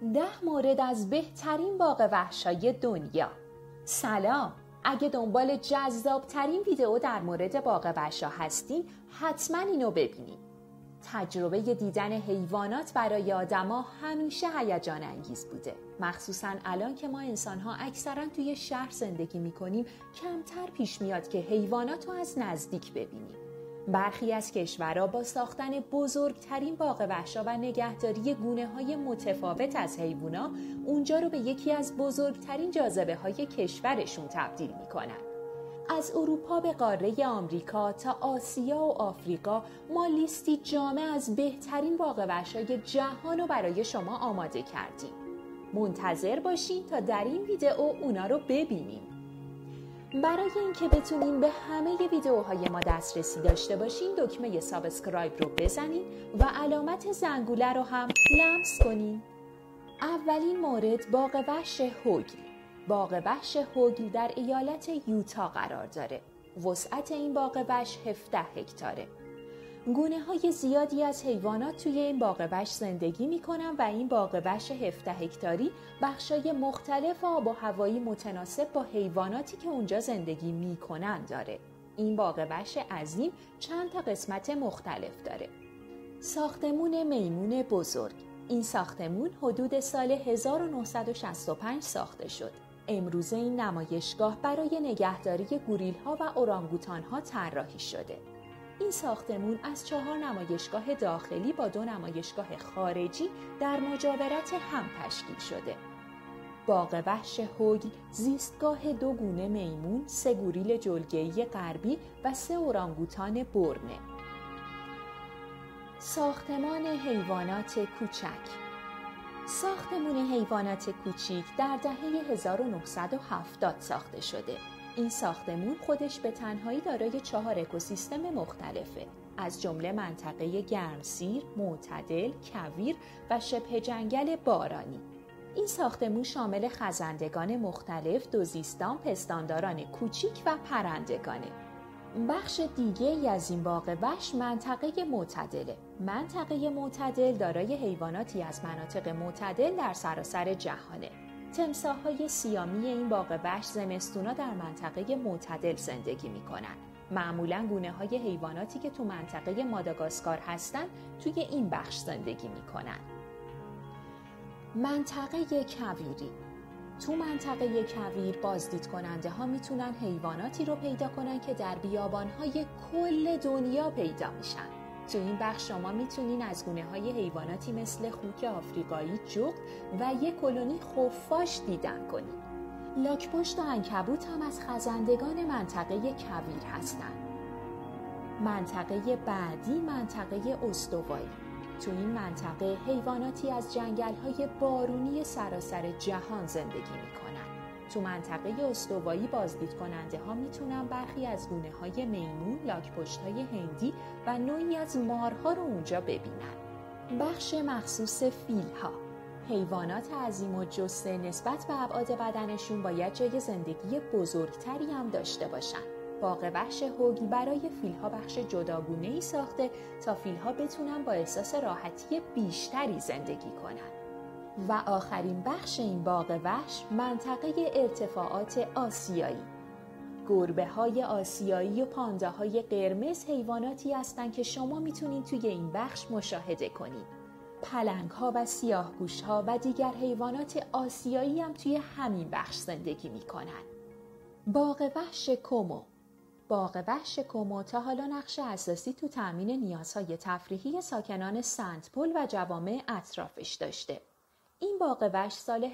10 مورد از بهترین باغ وحش‌های دنیا. سلام، اگه دنبال جذابترین ویدئو در مورد باغ وحشا هستین حتما اینو ببینید. تجربه دیدن حیوانات برای آدما همیشه هیجان انگیز بوده، مخصوصا الان که ما انسان‌ها اکثرا توی شهر زندگی می‌کنیم. کمتر پیش میاد که حیوانات رو از نزدیک ببینیم. برخی از کشورها با ساختن بزرگترین باغ وحشا و نگهداری گونه‌های متفاوت از حیوانات اونجا رو به یکی از بزرگترین جاذبه‌های کشورشون تبدیل می‌کنن. از اروپا به قاره آمریکا تا آسیا و آفریقا ما لیستی جامع از بهترین باغ وحشای جهان رو برای شما آماده کردیم. منتظر باشین تا در این ویدئو اونا رو ببینیم. برای اینکه بتونین به همه ویدئوهای ما دسترسی داشته باشین دکمه سابسکرایب رو بزنین و علامت زنگوله رو هم لمس کنین. اولین مورد باغ وحش هوگل. باغ وحش هوگل در ایالت یوتا قرار داره. وسعت این باغ وحش 17 هکتاره. گونه‌های زیادی از حیوانات توی این باغ وحش زندگی می‌کنن و این باغ وحش 17 هکتاری بخشای مختلف آب و هوایی متناسب با حیواناتی که اونجا زندگی می‌کنن داره. این باغ وحش عظیم چند تا قسمت مختلف داره. ساختمون میمون بزرگ. این ساختمون حدود سال 1965 ساخته شد. امروزه این نمایشگاه برای نگهداری گوریل‌ها و اورانگوتان‌ها طراحی شده. این ساختمون از 4 نمایشگاه داخلی با 2 نمایشگاه خارجی در مجاورت هم تشکیل شده. باغ وحش هوگل زیستگاه 2 گونه میمون، 3 گوریل جلگه‌ای غربی و 3 اورانگوتان برنه. ساختمان حیوانات کوچک. ساختمان حیوانات کوچیک در دهه 1970 ساخته شده. این ساختمون خودش به تنهایی دارای 4 اکوسیستم مختلفه، از جمله منطقه گرمسیر، معتدل، کویر و شبه جنگل بارانی. این ساختمون شامل خزندگان مختلف، دوزیستان، پستانداران کوچیک و پرندگانه. بخش دیگه ای از این باغ وحش منطقه معتدله. منطقه معتدل دارای حیواناتی از مناطق معتدل در سراسر جهانه. تمساح‌های سیامی این باغ وحش زمستونا در منطقه معتدل زندگی می‌کنن. معمولاً گونه‌های حیواناتی که تو منطقه ماداگاسکار هستن توی این بخش زندگی می‌کنن. منطقه کویری. تو منطقه کویر بازدید کننده ها میتونن حیواناتی رو پیدا کنن که در بیابان‌های کل دنیا پیدا میشن. تو این بخش شما میتونین از گونه‌های حیواناتی مثل خوک آفریقایی، جغد و یک کلونی خفاش دیدن کنید. لاک‌پشت و عنکبوت هم از خزندگان منطقه کویر هستن. منطقه بعدی منطقه استوایی. تو این منطقه حیواناتی از جنگل‌های بارونی سراسر جهان زندگی می‌کنن. تو منطقه استوایی بازدید کننده ها میتونن برخی از گونه‌های میمون، لاک‌پشت‌های هندی و نوعی از مارها رو اونجا ببینن. بخش مخصوص فیل‌ها. حیوانات عظیم و جثه نسبت به ابعاد بدنشون باید جای زندگی بزرگتری هم داشته باشن. باغ وحش هوگل برای فیل‌ها بخش جداگونه‌ای ساخته تا فیل‌ها بتونن با احساس راحتی بیشتری زندگی کنن. و آخرین بخش این باغ وحش منطقه ارتفاعات آسیایی. گربه‌های آسیایی و پانداهای قرمز حیواناتی هستند که شما میتونید توی این بخش مشاهده کنید. پلنگ‌ها و سیاهگوش‌ها و دیگر حیوانات آسیایی هم توی همین بخش زندگی میکنن. باغ وحش کومو. باغ وحش کومو تا حالا نقش اساسی تو تأمین نیازهای تفریحی ساکنان سنت پل و جوامع اطرافش داشته. این باغ وحش سال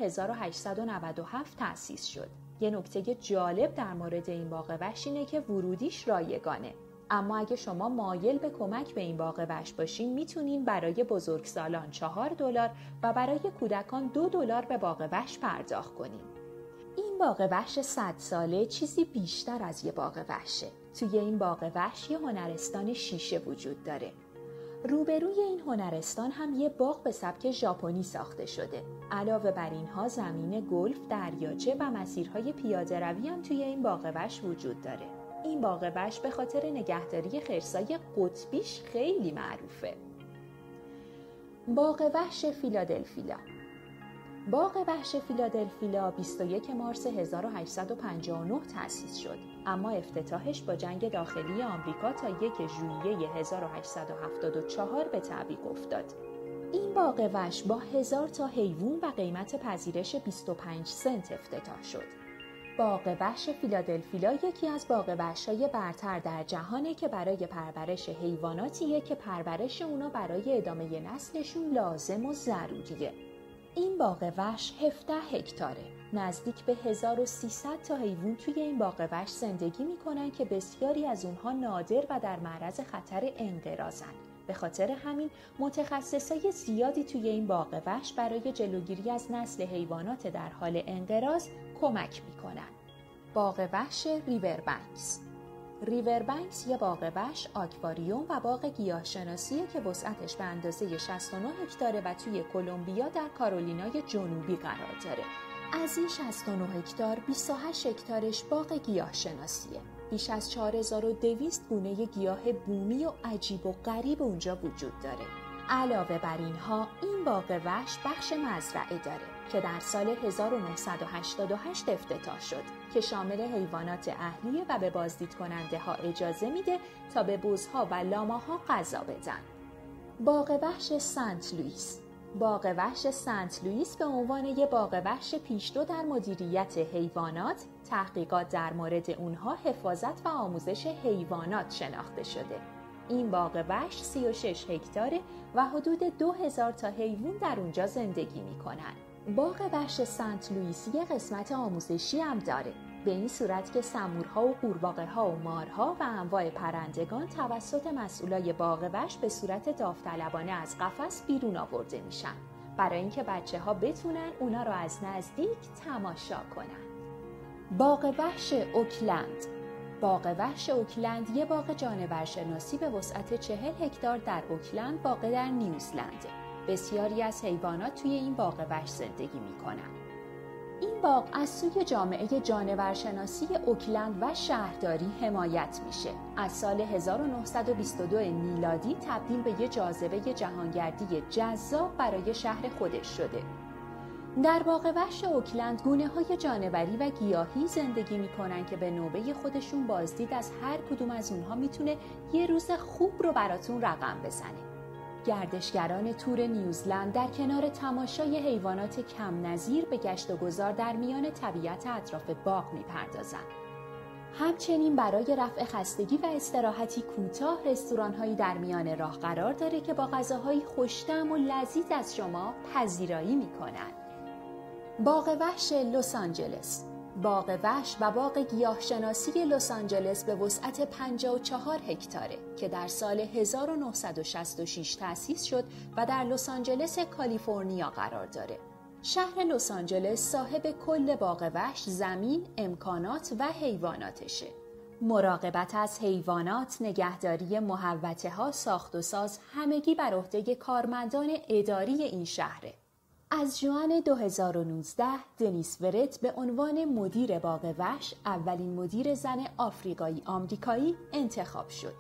1897 تأسیس شد. یه نکته جالب در مورد این باغ وحش اینه که ورودیش رایگانه. اما اگه شما مایل به کمک به این باغ وحش باشین میتونین برای بزرگسالان $4 و برای کودکان $2 به باغ وحش پرداخت کنین. این باغ وحش 100 ساله چیزی بیشتر از یه باغ وحشه. توی این باغ وحش یه هنرستان شیشه وجود داره. روبروی این هنرستان هم یه باغ به سبک ژاپنی ساخته شده. علاوه بر اینها زمین گلف، دریاچه و مسیرهای پیاده روی هم توی این باغ وحش وجود داره. این باغ وحش به خاطر نگهداری خرسای قطبیش خیلی معروفه. باغ وحش فیلادلفیا. باغ وحش فیلادلفیا 21 مارس 1859 تأسیس شد، اما افتتاحش با جنگ داخلی آمریکا تا 1 ژوئیه 1874 به تعویق افتاد. این باغ وحش با 1000 تا حیوان و قیمت پذیرش 25 سنت افتتاح شد. باغ وحش فیلادلفیا یکی از باغ وحش‌های برتر در جهانه که برای پرورش حیواناتیه که پرورش اونا برای ادامه نسلشون لازم و ضروریه. این باغ وحش 17 هکتاره. نزدیک به 1300 تا حیوان توی این باغ وحش زندگی میکنن که بسیاری از اونها نادر و در معرض خطر انقراضن. به خاطر همین متخصصای زیادی توی این باغ وحش برای جلوگیری از نسل حیوانات در حال انقراض کمک میکنن. باغ وحش ریوربنکس یه باغ وحش، آکواریوم و باغ گیاهشناسیه که وسعتش به اندازه 69 هکتاره و توی کلمبیا در کارولینای جنوبی قرار داره. از این 69 هکتار 28 هکتارش باغ گیاهشناسیه. بیش از 4200 گونه گیاه بومی و عجیب و غریب اونجا وجود داره. علاوه بر اینها این باغ وحش بخش مزرعه داره که در سال 1988 افتتاح شد که شامل حیوانات اهلیه و به بازدید کننده ها اجازه میده تا به بزها و لاماها غذا بدن. باغ وحش سنت لوئیس. باغ وحش سنت لوئیس به عنوان یک باغ وحش پیشرو در مدیریت حیوانات، تحقیقات در مورد اونها، حفاظت و آموزش حیوانات شناخته شده. این باغ وحش 36 هکتاره و حدود 2000 تا حیوان در اونجا زندگی میکنن. باغ وحش سنت لوئیس یک قسمت آموزشی هم داره، به این صورت که سمورها و قورباغه‌ها و مارها و انواع پرندگان توسط مسئولای باغ وحش به صورت داوطلبانه از قفس بیرون آورده میشن برای اینکه بچه‌ها بتونن اونا رو از نزدیک تماشا کنن. باغ وحش اوکلند. باغ وحش اوکلند یه باغ جانورشناسی به وسعت 40 هکتار در اوکلند واقع در نیوزلنده. بسیاری از حیوانات توی این باغ وحش زندگی میکنن. این باغ از سوی جامعه جانورشناسی اوکلند و شهرداری حمایت میشه. از سال 1922 میلادی تبدیل به یه جاذبه جهانگردی جذاب برای شهر خودش شده. در باغ وحش اوکلند گونه‌های جانوری و گیاهی زندگی میکنن که به نوبه خودشون بازدید از هر کدوم از اونها میتونه یه روز خوب رو براتون رقم بزنه. گردشگران تور نیوزلند در کنار تماشای حیوانات کم نظیر به گشت و گذار در میان طبیعت اطراف باغ میپردازند. همچنین برای رفع خستگی و استراحتی کوتاه رستوران‌هایی در میان راه قرار داره که با غذاهای خوش‌طعم و لذیذ از شما پذیرایی میکنن. باغ وحش لس آنجلس. باغ وحش و باغ گیاهشناسی لس آنجلس به وسعت 54 هکتاره که در سال 1966 تأسیس شد و در لس آنجلس کالیفرنیا قرار داره. شهر لس آنجلس صاحب کل باغ وحش، زمین، امکانات و حیواناتشه. مراقبت از حیوانات، نگهداری محوطه‌ها، ساخت و ساز همگی بر عهده کارمندان اداری این شهره. از ژوئن 2019 دنیس ورت به عنوان مدیر باغ وحش اولین مدیر زن آفریقایی آمریکایی انتخاب شد.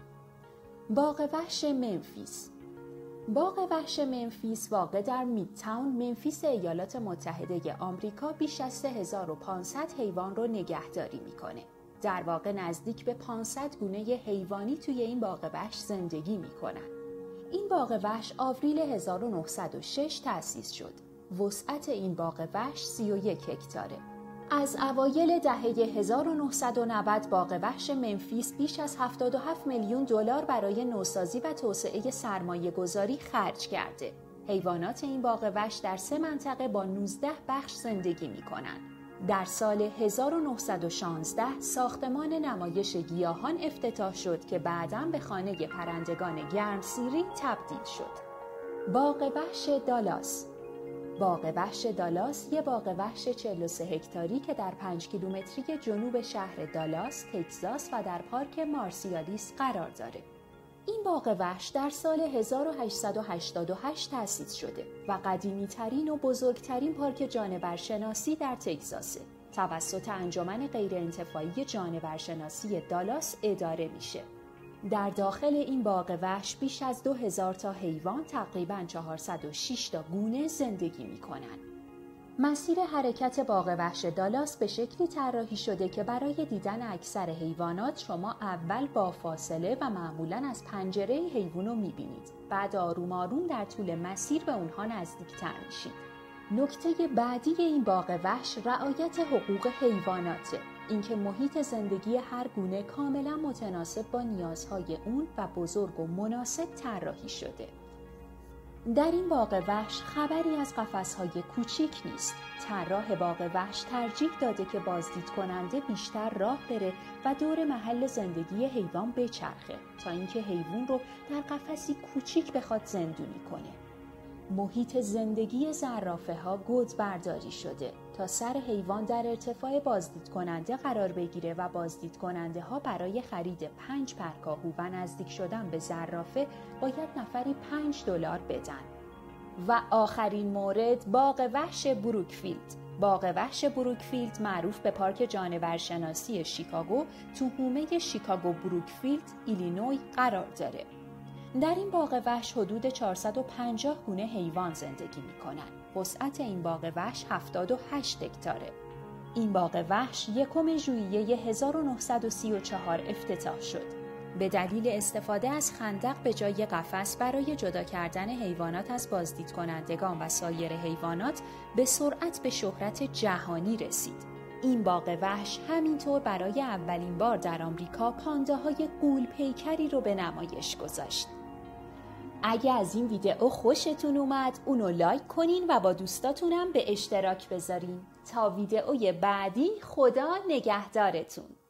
باغ وحش منفیس. باغ وحش منفیس واقع در میدتاون منفیس ایالات متحده آمریکا بیش از 3500 حیوان رو نگهداری میکنه. در واقع نزدیک به 500 گونه حیوانی توی این باغ وحش زندگی میکنن. این باغ وحش آوریل 1906 تأسیس شد. وسعت این باغ وحش 31 هکتاره. از اوایل دهه 1990 باغ وحش منفیس بیش از 77 میلیون دلار برای نوسازی و توسعه سرمایه‌گذاری خرج کرده. حیوانات این باغ وحش در 3 منطقه با 19 بخش زندگی می‌کنند. در سال 1916 ساختمان نمایش گیاهان افتتاح شد که بعداً به خانه پرندگان گرمسیری تبدیل شد. باغ وحش دالاس. باغ وحش دالاس یک باغ وحش 43 هکتاری که در 5 کیلومتری جنوب شهر دالاس، تگزاس و در پارک مارسیالیس قرار داره. این باغ وحش در سال 1888 تأسیس شده و قدیمی‌ترین و بزرگترین پارک جانورشناسی در تگزاسه. توسط انجمن غیرانتفاعی جانورشناسی دالاس اداره میشه. در داخل این باغ وحش بیش از 2000 تا حیوان، تقریباً 406 تا گونه زندگی میکنن. مسیر حرکت باغ وحش دالاس به شکلی طراحی شده که برای دیدن اکثر حیوانات شما اول با فاصله و معمولاً از پنجره حیوان رو می‌بینید. بعد آروم آروم در طول مسیر به اونها نزدیکتر میشید. نکته بعدی این باغ وحش رعایت حقوق حیواناته. اینکه محیط زندگی هر گونه کاملا متناسب با نیازهای اون و بزرگ و مناسب طراحی شده. در این باغ وحش خبری از قفس‌های کوچیک نیست. طراح باغ وحش ترجیح داده که بازدید کننده بیشتر راه بره و دور محل زندگی حیوان بچرخه تا اینکه حیوان رو در قفسی کوچیک بخواد زندونی کنه. محیط زندگی زرافه‌ها گود برداری شده تا سر حیوان در ارتفاع بازدید کننده قرار بگیره و بازدید کننده ها برای خرید 5 پرکاهو و نزدیک شدن به زرافه باید نفری $5 بدن. و آخرین مورد باغ وحش بروکفیلد. باغ وحش بروکفیلد معروف به پارک جانورشناسی شیکاگو تو حومه شیکاگو بروکفیلد ایلینوی قرار داره. در این باغ وحش حدود 450 گونه حیوان زندگی می‌کنند. وسعت این باغ وحش 78 هکتاره. این باغ وحش 1 ژوئیه 1934 افتتاح شد. به دلیل استفاده از خندق به جای قفس برای جدا کردن حیوانات از بازدید کنندگان و سایر حیوانات به سرعت به شهرت جهانی رسید. این باغ وحش همینطور برای اولین بار در آمریکا پانداهای غول پیکری رو به نمایش گذاشت. اگه از این ویدئو خوشتون اومد اونو لایک کنین و با دوستاتونم به اشتراک بذارین. تا ویدئوی بعدی خدا نگهدارتون.